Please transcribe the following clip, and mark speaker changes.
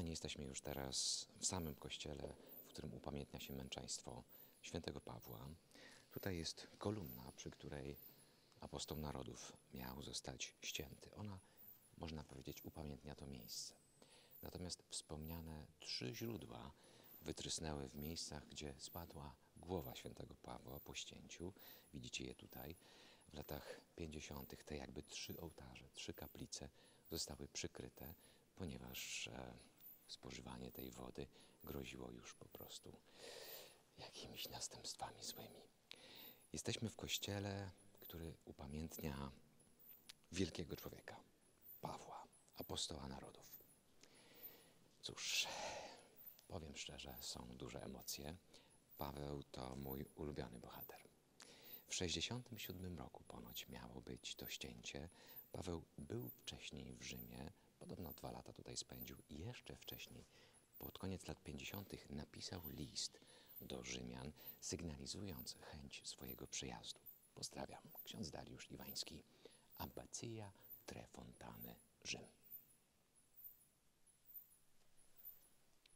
Speaker 1: Kochani, jesteśmy już teraz w samym kościele, w którym upamiętnia się męczeństwo świętego Pawła. Tutaj jest kolumna, przy której apostoł narodów miał zostać ścięty. Ona, można powiedzieć, upamiętnia to miejsce. Natomiast wspomniane 3 źródła wytrysnęły w miejscach, gdzie spadła głowa świętego Pawła po ścięciu. Widzicie je tutaj. W latach 50. te jakby 3 ołtarze, 3 kaplice zostały przykryte, ponieważ spożywanie tej wody groziło już po prostu jakimiś następstwami złymi. Jesteśmy w kościele, który upamiętnia wielkiego człowieka, Pawła, apostoła narodów. Cóż, powiem szczerze, są duże emocje. Paweł to mój ulubiony bohater. W 67 roku ponoć miało być to ścięcie. Paweł był wcześniej w Rzymie, podobno 2 lata tutaj spędził i jeszcze wcześniej, pod koniec lat 50. napisał list do Rzymian, sygnalizując chęć swojego przyjazdu. Pozdrawiam, ksiądz Dariusz Iwański, Abbacja Tre Fontane, Rzym.